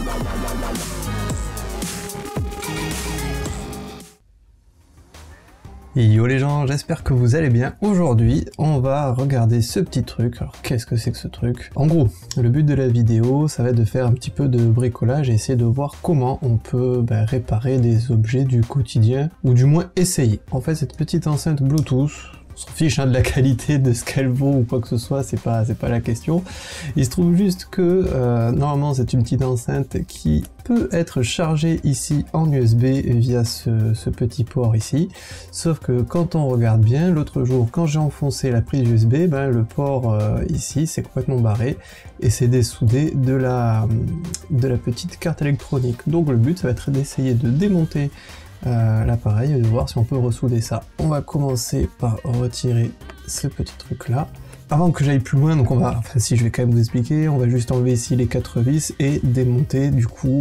Yo les gens, j'espère que vous allez bien. Aujourd'hui, on va regarder ce petit truc. Alors qu'est-ce que c'est que ce truc? En gros, le but de la vidéo, ça va être de faire un petit peu de bricolage et essayer de voir comment on peut réparer des objets du quotidien, ou du moins essayer. En fait, cette petite enceinte Bluetooth, on s'en fiche de la qualité de ce qu'elle vaut ou quoi que ce soit, c'est pas la question. Il se trouve juste que normalement c'est une petite enceinte qui peut être chargée ici en USB via ce petit port ici, sauf que quand on regarde bien, l'autre jour quand j'ai enfoncé la prise USB, le port ici c'est complètement barré et c'est dessoudé de la petite carte électronique. Donc le but ça va être d'essayer de démonter l'appareil et de voir si on peut ressouder ça. On va commencer par retirer ce petit truc là. Avant que j'aille plus loin, donc si je vais quand même vous expliquer, on va juste enlever ici les 4 vis et démonter du coup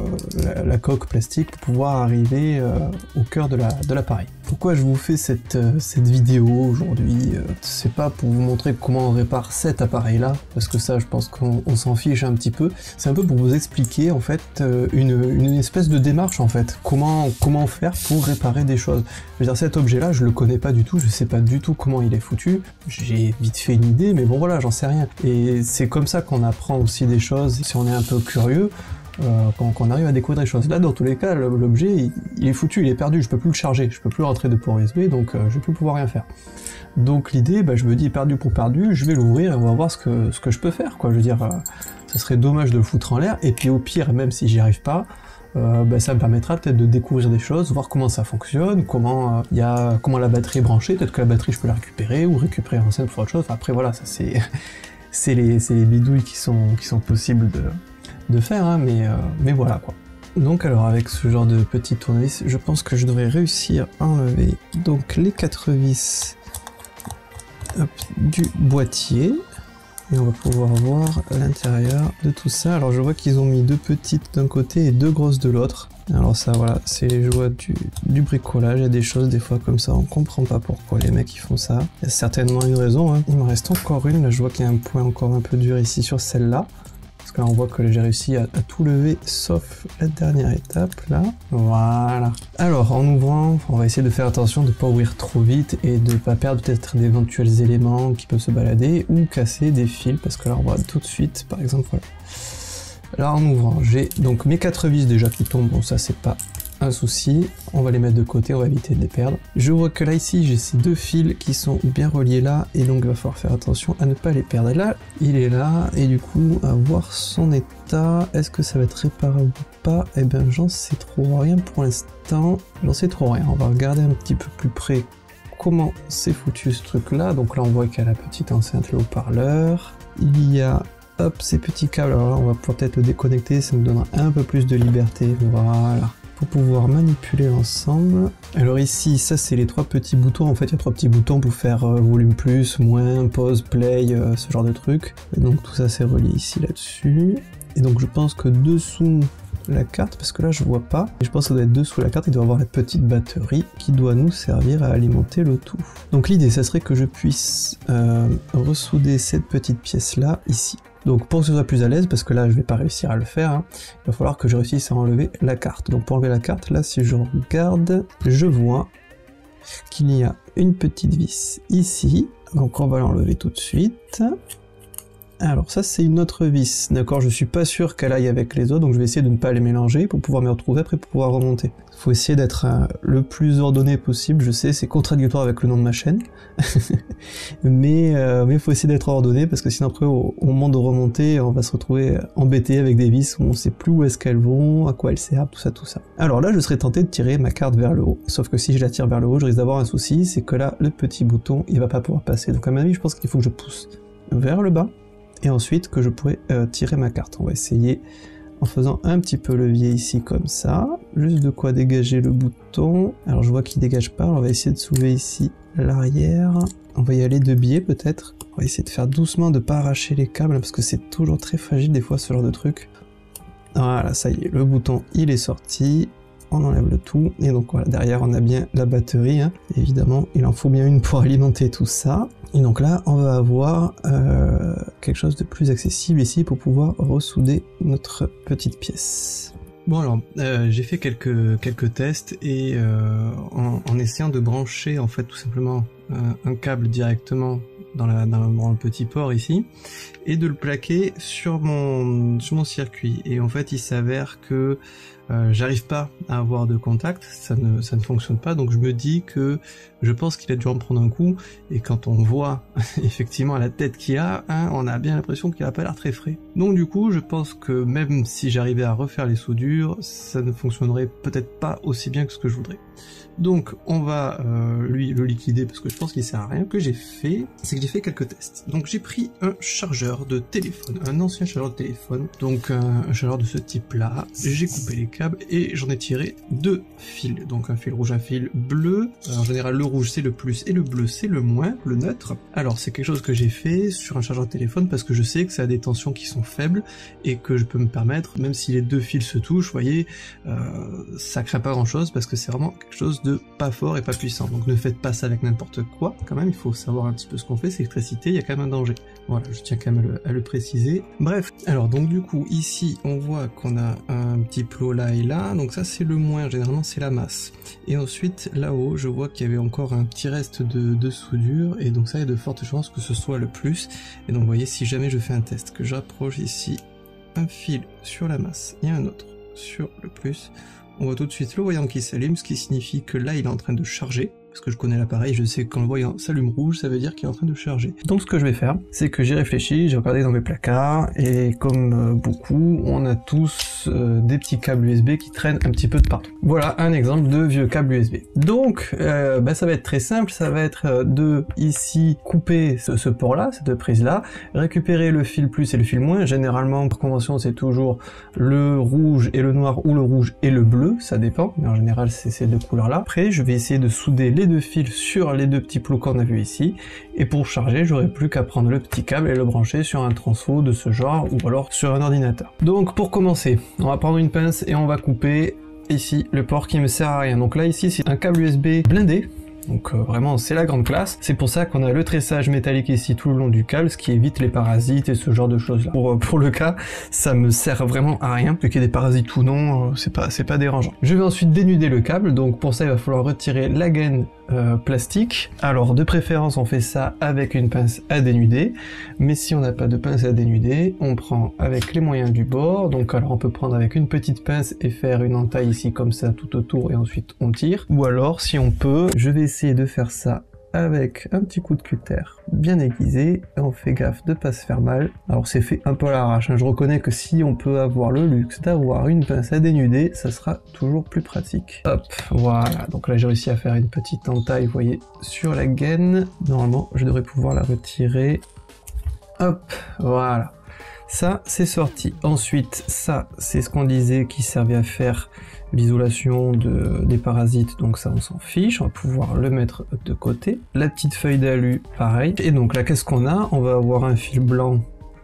la coque plastique pour pouvoir arriver au cœur de l'appareil. Pourquoi je vous fais cette vidéo aujourd'hui? C'est pas pour vous montrer comment on répare cet appareil là, parce que ça je pense qu'on s'en fiche un petit peu. C'est un peu pour vous expliquer en fait une espèce de démarche en fait. Comment faire pour réparer des choses. Je veux dire, cet objet là je le connais pas du tout, je sais pas du tout comment il est foutu. J'ai vite fait une idée, mais bon voilà, j'en sais rien. Et c'est comme ça qu'on apprend aussi des choses, si on est un peu curieux. Quand on arrive à découvrir des choses. Là, dans tous les cas, l'objet, il est foutu, il est perdu, je peux plus le charger, je peux plus rentrer de port USB, donc je vais plus pouvoir rien faire. Donc l'idée, je me dis perdu pour perdu, je vais l'ouvrir et on va voir ce que je peux faire, quoi. Je veux dire, ça serait dommage de le foutre en l'air, et puis au pire, même si j'y arrive pas, ça me permettra peut-être de découvrir des choses, voir comment ça fonctionne, comment la batterie est branchée, peut-être que la batterie je peux la récupérer, ou récupérer l'enceinte pour autre chose. Enfin, après voilà, ça c'est les bidouilles qui sont possibles de faire, hein, mais voilà quoi. Donc alors avec ce genre de petit tournevis, je pense que je devrais réussir à enlever donc les 4 vis du boîtier, et on va pouvoir voir l'intérieur de tout ça. Alors je vois qu'ils ont mis 2 petites d'un côté et 2 grosses de l'autre. Alors ça voilà, c'est les joies du bricolage. Il y a des choses des fois comme ça, on comprend pas pourquoi les mecs ils font ça. Il y a certainement une raison, hein. Il me reste encore une, là je vois qu'il y a un point encore un peu dur ici sur celle-là. Parce que là on voit que j'ai réussi à tout lever sauf la dernière étape là. Voilà. Alors en ouvrant, on va essayer de faire attention de ne pas ouvrir trop vite et de ne pas perdre peut-être d'éventuels éléments qui peuvent se balader ou casser des fils, parce que là on voit tout de suite par exemple voilà. Là en ouvrant, j'ai donc mes 4 vis déjà qui tombent, bon ça c'est pas un souci, on va les mettre de côté, on va éviter de les perdre. Je vois que là ici j'ai ces 2 fils qui sont bien reliés là, et donc il va falloir faire attention à ne pas les perdre. Et là il est là, et du coup à voir son état, est-ce que ça va être réparable ou pas? Eh bien j'en sais trop rien pour l'instant, j'en sais trop rien. On va regarder un petit peu plus près comment c'est foutu ce truc là. Donc là on voit qu'il y a la petite enceinte, le haut-parleur, il y a hop ces petits câbles. Alors là on va pouvoir peut-être le déconnecter, ça nous donnera un peu plus de liberté, voilà, pour pouvoir manipuler l'ensemble. Alors ici, ça c'est les 3 petits boutons, en fait il y a 3 petits boutons pour faire volume plus, moins, pause, play, ce genre de truc. Et donc tout ça c'est relié ici là-dessus. Et donc je pense que dessous la carte, parce que là je vois pas, et je pense que ça doit être dessous la carte, il doit y avoir la petite batterie qui doit nous servir à alimenter le tout. Donc l'idée ça serait que je puisse ressouder cette petite pièce là, ici. Donc pour que ce soit plus à l'aise, parce que là je vais pas réussir à le faire, hein, il va falloir que je réussisse à enlever la carte. Donc pour enlever la carte, là si je regarde, je vois qu'il y a une petite vis ici, donc on va l'enlever tout de suite. Alors ça c'est une autre vis, d'accord, je suis pas sûr qu'elle aille avec les autres, donc je vais essayer de ne pas les mélanger pour pouvoir me retrouver après pour pouvoir remonter. Il faut essayer d'être le plus ordonné possible, je sais c'est contradictoire avec le nom de ma chaîne, mais il faut essayer d'être ordonné parce que sinon après au moment de remonter on va se retrouver embêté avec des vis où on sait plus où est-ce qu'elles vont, à quoi elles servent, tout ça tout ça. Alors là je serais tenté de tirer ma carte vers le haut, sauf que si je la tire vers le haut je risque d'avoir un souci, c'est que là le petit bouton il va pas pouvoir passer, donc à mon avis je pense qu'il faut que je pousse vers le bas, et ensuite que je pourrais tirer ma carte. On va essayer en faisant un petit peu levier ici comme ça, juste de quoi dégager le bouton. Alors je vois qu'il dégage pas, on va essayer de soulever ici l'arrière, on va y aller de biais peut-être, on va essayer de faire doucement, de pas arracher les câbles, parce que c'est toujours très fragile des fois ce genre de truc. Voilà, ça y est, le bouton il est sorti, on enlève le tout, et donc voilà, derrière on a bien la batterie, hein. Évidemment il en faut bien une pour alimenter tout ça. Et donc là, on va avoir quelque chose de plus accessible ici pour pouvoir ressouder notre petite pièce. Bon alors, j'ai fait quelques tests et en essayant de brancher en fait tout simplement un câble directement dans le petit port ici et de le plaquer sur mon circuit. Et en fait, il s'avère que j'arrive pas à avoir de contact, ça ne fonctionne pas, donc je me dis que je pense qu'il a dû en prendre un coup, et quand on voit effectivement la tête qu'il a, hein, on a bien l'impression qu'il a pas l'air très frais. Donc du coup, je pense que même si j'arrivais à refaire les soudures, ça ne fonctionnerait peut-être pas aussi bien que ce que je voudrais. Donc on va le liquider parce que je pense qu'il sert à rien. Ce que j'ai fait, c'est que j'ai fait quelques tests. Donc j'ai pris un chargeur de téléphone, un ancien chargeur de téléphone, donc un chargeur de ce type là. J'ai coupé les câbles et j'en ai tiré 2 fils, donc un fil rouge, un fil bleu. En général le rouge c'est le plus et le bleu c'est le moins, le neutre. Alors c'est quelque chose que j'ai fait sur un chargeur de téléphone parce que je sais que ça a des tensions qui sont faibles et que je peux me permettre, même si les 2 fils se touchent, vous voyez, ça craint pas grand chose parce que c'est vraiment quelque chose de pas fort et pas puissant. Donc ne faites pas ça avec n'importe quoi, quand même il faut savoir un petit peu ce qu'on fait, c'est l'électricité, il y a quand même un danger. Voilà, je tiens quand même à le préciser. Bref, alors donc du coup ici on voit qu'on a un petit plot là et là, donc ça c'est le moins, généralement c'est la masse. Et ensuite là-haut je vois qu'il y avait encore un petit reste de soudure, et donc ça il y a de fortes chances que ce soit le plus. Et donc vous voyez, si jamais je fais un test, que j'approche ici un fil sur la masse et un autre sur le plus, on voit tout de suite le voyant qui s'allume, ce qui signifie que là il est en train de charger, parce que je connais l'appareil, je sais que quand le voyant s'allume rouge, ça veut dire qu'il est en train de charger. Donc ce que je vais faire, c'est que j'ai réfléchi, j'ai regardé dans mes placards, et comme beaucoup, on a tous des petits câbles USB qui traînent un petit peu de partout. Voilà un exemple de vieux câble USB. Donc ça va être très simple, ça va être de ici couper ce port-là, cette prise-là, récupérer le fil plus et le fil moins. Généralement, par convention, c'est toujours le rouge et le noir ou le rouge et le bleu, ça dépend, mais en général c'est ces 2 couleurs-là. Après, je vais essayer de souder les 2 fils sur les 2 petits plots qu'on a vu ici, et pour charger, j'aurai plus qu'à prendre le petit câble et le brancher sur un transfo de ce genre, ou alors sur un ordinateur. Donc pour commencer, on va prendre une pince et on va couper ici le port qui me sert à rien. Donc là ici c'est un câble USB blindé, donc vraiment c'est la grande classe. C'est pour ça qu'on a le tressage métallique ici tout le long du câble, ce qui évite les parasites et ce genre de choses là. Pour le cas, ça me sert vraiment à rien, qu'il y ait des parasites ou non, c'est pas dérangeant. Je vais ensuite dénuder le câble, donc pour ça il va falloir retirer la gaine plastique. Alors de préférence on fait ça avec une pince à dénuder, mais si on n'a pas de pince à dénuder, on prend avec les moyens du bord. Donc alors on peut prendre avec une petite pince et faire une entaille ici comme ça tout autour, et ensuite on tire. Ou alors si on peut, je vais essayer de faire ça avec un petit coup de cutter bien aiguisé, et on fait gaffe de pas se faire mal. Alors c'est fait un peu à l'arrache, hein. Je reconnais que si on peut avoir le luxe d'avoir une pince à dénuder, ça sera toujours plus pratique. Hop, voilà, donc là j'ai réussi à faire une petite entaille, vous voyez, sur la gaine. Normalement je devrais pouvoir la retirer. Hop, voilà. Ça, c'est sorti. Ensuite, ça, c'est ce qu'on disait qui servait à faire l'isolation des parasites, donc ça on s'en fiche, on va pouvoir le mettre de côté. La petite feuille d'alu, pareil. Et donc là, qu'est-ce qu'on a? On va avoir un fil blanc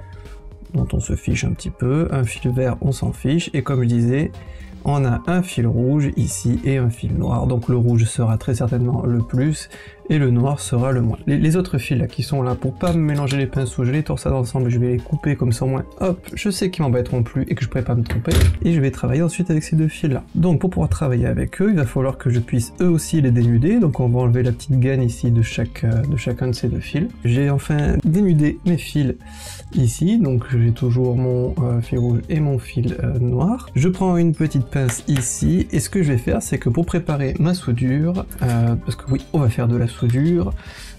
dont on se fiche un petit peu, un fil vert, on s'en fiche, et comme je disais, on a un fil rouge ici et un fil noir, donc le rouge sera très certainement le plus et le noir sera le moins. Les autres fils là qui sont là, pour pas me mélanger les pinceaux, je les torsade ensemble, je vais les couper comme ça au moins, hop, je sais qu'ils m'embêteront plus et que je pourrai pas me tromper, et je vais travailler ensuite avec ces 2 fils là. Donc pour pouvoir travailler avec eux, il va falloir que je puisse eux aussi les dénuder, donc on va enlever la petite gaine ici de chacun de ces 2 fils. J'ai enfin dénudé mes fils ici, donc j'ai toujours mon fil rouge et mon fil noir. Je prends une petite pince ici, et ce que je vais faire, c'est que pour préparer ma soudure, parce que oui, on va faire de la soudure,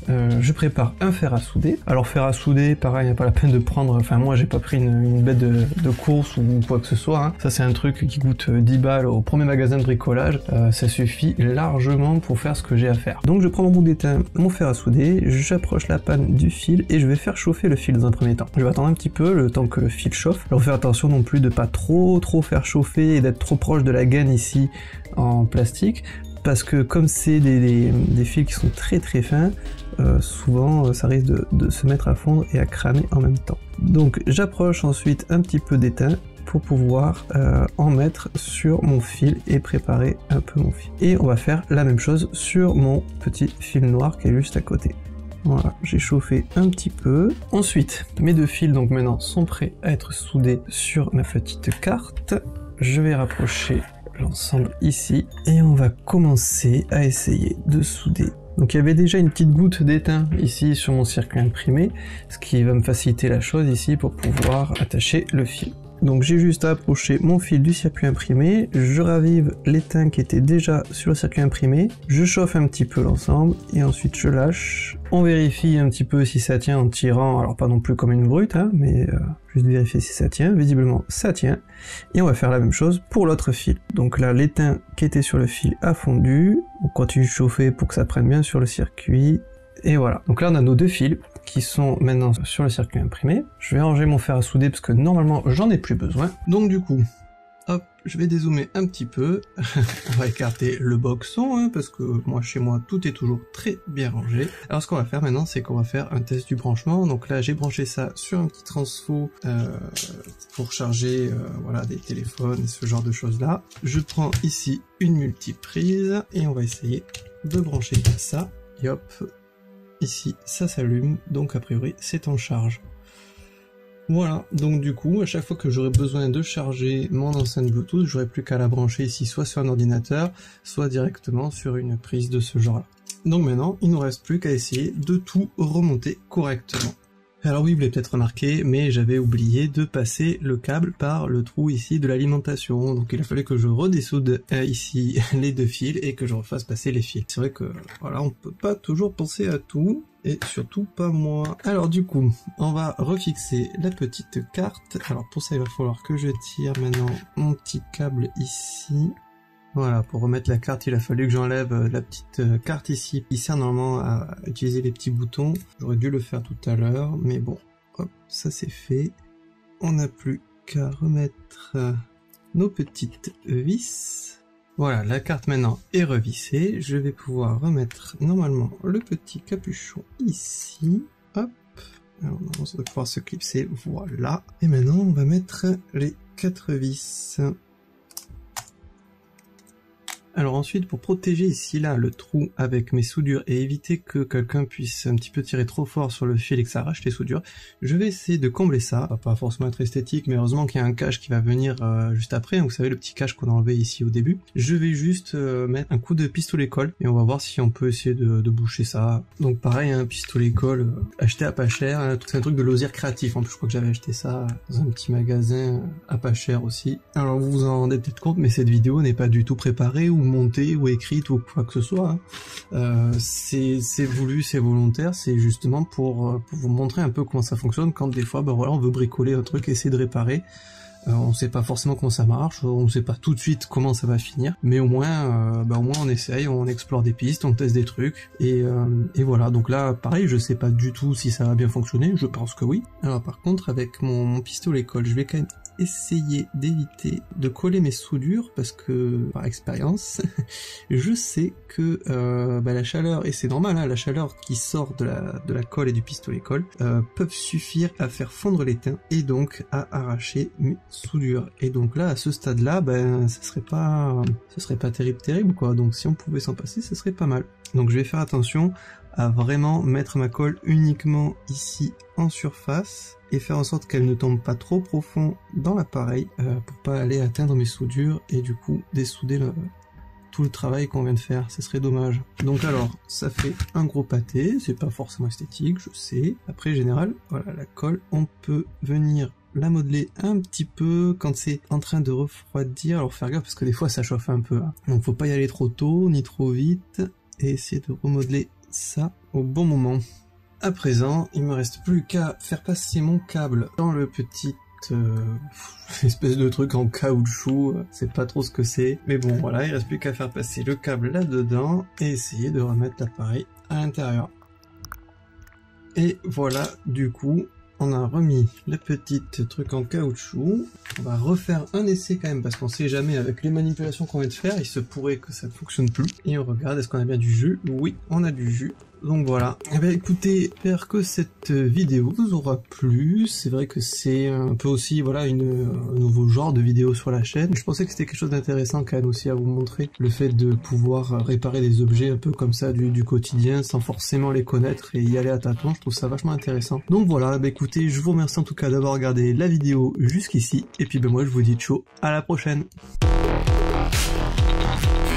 je prépare un fer à souder. Alors fer à souder, pareil, il n'y a pas la peine de prendre, enfin moi j'ai pas pris une bête de course ou quoi que ce soit, hein. Ça c'est un truc qui coûte 10 balles au premier magasin de bricolage, ça suffit largement pour faire ce que j'ai à faire. Donc je prends mon bout d'étain, mon fer à souder, j'approche la panne du fil et je vais faire chauffer le fil dans un premier temps. Je vais attendre un petit peu le temps que le fil chauffe. Alors faire attention non plus de pas trop faire chauffer et d'être trop proche de la gaine ici en plastique, parce que comme c'est des fils qui sont très fins, souvent ça risque de se mettre à fondre et à cramer en même temps. Donc j'approche ensuite un petit peu d'étain pour pouvoir en mettre sur mon fil et préparer un peu mon fil. Et on va faire la même chose sur mon petit fil noir qui est juste à côté. Voilà, j'ai chauffé un petit peu. Ensuite, mes 2 fils donc maintenant sont prêts à être soudés sur ma petite carte. Je vais rapprocher l'ensemble ici et on va commencer à essayer de souder. Donc il y avait déjà une petite goutte d'étain ici sur mon circuit imprimé, ce qui va me faciliter la chose ici pour pouvoir attacher le fil. Donc j'ai juste à approcher mon fil du circuit imprimé, je ravive l'étain qui était déjà sur le circuit imprimé, je chauffe un petit peu l'ensemble et ensuite je lâche. On vérifie un petit peu si ça tient en tirant, alors pas non plus comme une brute, hein, mais juste vérifier si ça tient. Visiblement ça tient. Et on va faire la même chose pour l'autre fil. Donc là l'étain qui était sur le fil a fondu, on continue de chauffer pour que ça prenne bien sur le circuit. Et voilà, donc là on a nos 2 fils qui sont maintenant sur le circuit imprimé. Je vais ranger mon fer à souder parce que normalement j'en ai plus besoin. Donc du coup, hop, je vais dézoomer un petit peu. On va écarter le boxon, hein, parce que moi chez moi tout est toujours très bien rangé. Alors ce qu'on va faire maintenant, c'est qu'on va faire un test du branchement. Donc là j'ai branché ça sur un petit transfo pour charger voilà, des téléphones et ce genre de choses là. Je prends ici une multiprise et on va essayer de brancher ça. Et hop, ici ça s'allume, donc a priori c'est en charge. Voilà, donc du coup à chaque fois que j'aurai besoin de charger mon enceinte Bluetooth, j'aurai plus qu'à la brancher ici soit sur un ordinateur, soit directement sur une prise de ce genre là. Donc maintenant il nous reste plus qu'à essayer de tout remonter correctement. Alors oui, vous l'avez peut-être remarqué, mais j'avais oublié de passer le câble par le trou ici de l'alimentation. Donc il a fallu que je redessoude ici les 2 fils et que je refasse passer les fils. C'est vrai que voilà, on peut pas toujours penser à tout, et surtout pas moi. Alors du coup, on va refixer la petite carte. Alors pour ça, il va falloir que je tire maintenant mon petit câble ici. Voilà, pour remettre la carte, il a fallu que j'enlève la petite carte ici, qui sert normalement à utiliser les petits boutons. J'aurais dû le faire tout à l'heure, mais bon, hop, ça c'est fait. On n'a plus qu'à remettre nos petites vis. Voilà, la carte maintenant est revissée. Je vais pouvoir remettre normalement le petit capuchon ici. Hop, alors on va pouvoir se clipser, voilà. Et maintenant, on va mettre les 4 vis. Alors ensuite, pour protéger ici là le trou avec mes soudures et éviter que quelqu'un puisse un petit peu tirer trop fort sur le fil et que ça arrache les soudures, je vais essayer de combler ça. Ça va pas forcément être esthétique, mais heureusement qu'il y a un cache qui va venir juste après, hein, vous savez le petit cache qu'on a enlevé ici au début. Je vais juste mettre un coup de pistolet colle et on va voir si on peut essayer de boucher ça. Donc pareil, un pistolet colle acheté à pas cher, hein, c'est un truc de loisir créatif, en plus je crois que j'avais acheté ça dans un petit magasin à pas cher aussi. Alors vous vous en rendez peut-être compte, mais cette vidéo n'est pas du tout préparée ou montée ou écrite ou quoi que ce soit, hein. C'est voulu, c'est volontaire, c'est justement pour vous montrer un peu comment ça fonctionne quand des fois voilà, on veut bricoler un truc, essayer de réparer. On sait pas forcément comment ça marche, on sait pas tout de suite comment ça va finir, mais au moins on essaye, on explore des pistes, on teste des trucs, et voilà. Donc là, pareil, je sais pas du tout si ça va bien fonctionner, je pense que oui. Alors par contre, avec mon pistolet colle, je vais quand même essayer d'éviter de coller mes soudures, parce que, par expérience, je sais que la chaleur, et c'est normal, hein, la chaleur qui sort de la colle et du pistolet colle, peuvent suffire à faire fondre l'étain, et donc à arracher mes soudure. Et donc là, à ce stade-là, ça serait pas terrible quoi. Donc si on pouvait s'en passer, ce serait pas mal. Donc je vais faire attention à vraiment mettre ma colle uniquement ici en surface et faire en sorte qu'elle ne tombe pas trop profond dans l'appareil pour pas aller atteindre mes soudures et du coup dessouder tout le travail qu'on vient de faire, ce serait dommage. Donc alors, ça fait un gros pâté, c'est pas forcément esthétique, je sais. Après, en général, voilà, la colle, on peut venir la modeler un petit peu quand c'est en train de refroidir. Alors faire gaffe parce que des fois ça chauffe un peu, hein. Donc faut pas y aller trop tôt ni trop vite et essayer de remodeler ça au bon moment. À présent, il me reste plus qu'à faire passer mon câble dans le petit espèce de truc en caoutchouc, c'est pas trop ce que c'est, mais bon voilà, il reste plus qu'à faire passer le câble là-dedans et essayer de remettre l'appareil à l'intérieur. Et voilà, du coup, on a remis le petit truc en caoutchouc. On va refaire un essai quand même, parce qu'on sait jamais, avec les manipulations qu'on vient de faire, il se pourrait que ça ne fonctionne plus. Et on regarde, est-ce qu'on a bien du jus? Oui, on a du jus. Donc voilà. Eh bien écoutez, j'espère que cette vidéo vous aura plu. C'est vrai que c'est un peu aussi voilà un nouveau genre de vidéo sur la chaîne. Je pensais que c'était quelque chose d'intéressant quand même aussi à vous montrer. Le fait de pouvoir réparer des objets un peu comme ça du quotidien sans forcément les connaître et y aller à tâtons. Je trouve ça vachement intéressant. Donc voilà, bah écoutez, je vous remercie en tout cas d'avoir regardé la vidéo jusqu'ici. Et puis ben moi je vous dis ciao, à la prochaine.